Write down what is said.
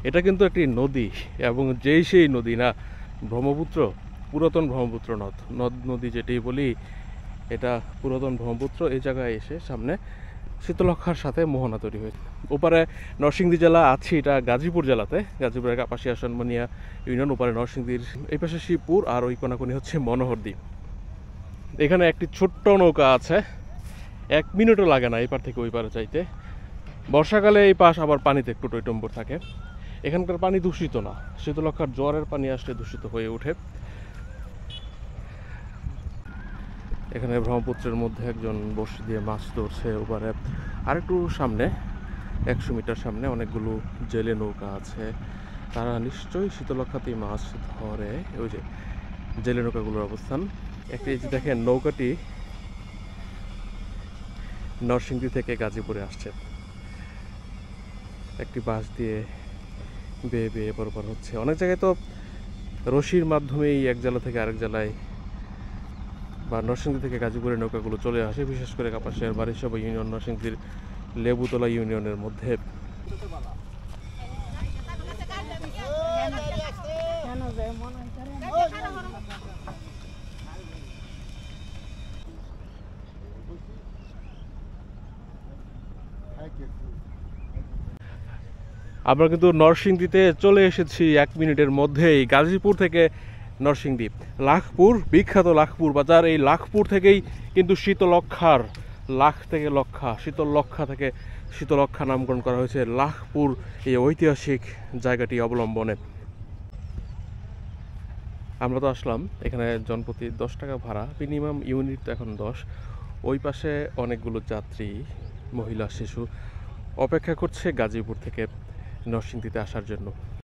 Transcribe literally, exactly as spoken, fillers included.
এটা কিন্তু একটি নদী, এবং যেই সেই নদী না, ব্রহ্মপুত্র, পুরাতন ব্রহ্মপুত্র নদ নদ নদী যেটি বলি, এটা পুরাতন ব্রহ্মপুত্র। এই জায়গায় এসে সামনে শীতলক্ষার সাথে মোহনা তৈরি হয়েছে। ওপারে নরসিংদী জেলা আছে, এটা গাজীপুর জেলাতে, গাজীপুরের কাপাসিয়া সনমনিয়া ইউনিয়ন। ওপারে নরসিংদীর এই পাশে শিবপুর, আর ওই কোনাকুনি হচ্ছে মনোহরদ্বীপ। এখানে একটি ছোট্ট নৌকা আছে, এক মিনিটও লাগে না এই পার থেকে ওই পারে যাইতে। বর্ষাকালে এই পাশ আবার পানিতে একটু টইটম্বর থাকে। এখানকার পানি দূষিত না, শীতলক্ষার জোয়ারের পানি আসলে দূষিত হয়ে ওঠে। এখানে ব্রহ্মপুত্রের মধ্যে একজন বড়শি দিয়ে মাছ ধরছে। ওপারে আরেকটু সামনে, একশো মিটার সামনে অনেকগুলো জেলে নৌকা আছে, তারা নিশ্চয়ই শীতলক্ষাতেই মাছ ধরে। ওই যে জেলে নৌকাগুলোর অবস্থান। একটি যে দেখেন, নৌকাটি নরসিংদী থেকে গাজীপুরে আসছে, একটি বাঁশ দিয়ে বেয়ে বেয়ে বরাবর হচ্ছে। অনেক জায়গায় তো রশির মাধ্যমেই এক জেলা থেকে আরেক জেলায় বা নরসিংদী থেকে গাজীপুরের নৌকাগুলো চলে আসে, বিশেষ করে কাপাসিয়ার বারিশাবা ইউনিয়ন, নরসিংদীর লেবুতলা ইউনিয়নের মধ্যে। আমরা কিন্তু নরসিংদীতে চলে এসেছি এক মিনিটের মধ্যেই। গাজীপুর থেকে নরসিংদী, লাখপুর, বিখ্যাত লাখপুর বাজার। এই লাখপুর থেকেই কিন্তু শীতলক্ষার, লাখ থেকে লক্ষা, শীতলক্ষা থেকে শীতলক্ষা নামকরণ করা হয়েছে লাখপুর এই ঐতিহাসিক জায়গাটি অবলম্বনে। আমরা তো আসলাম এখানে জনপ্রতি দশ টাকা ভাড়া, মিনিমাম ইউনিট তো এখন দশ। ওই পাশে অনেকগুলো যাত্রী, মহিলা, শিশু অপেক্ষা করছে গাজীপুর থেকে নরসিংদীতে আসার জন্য।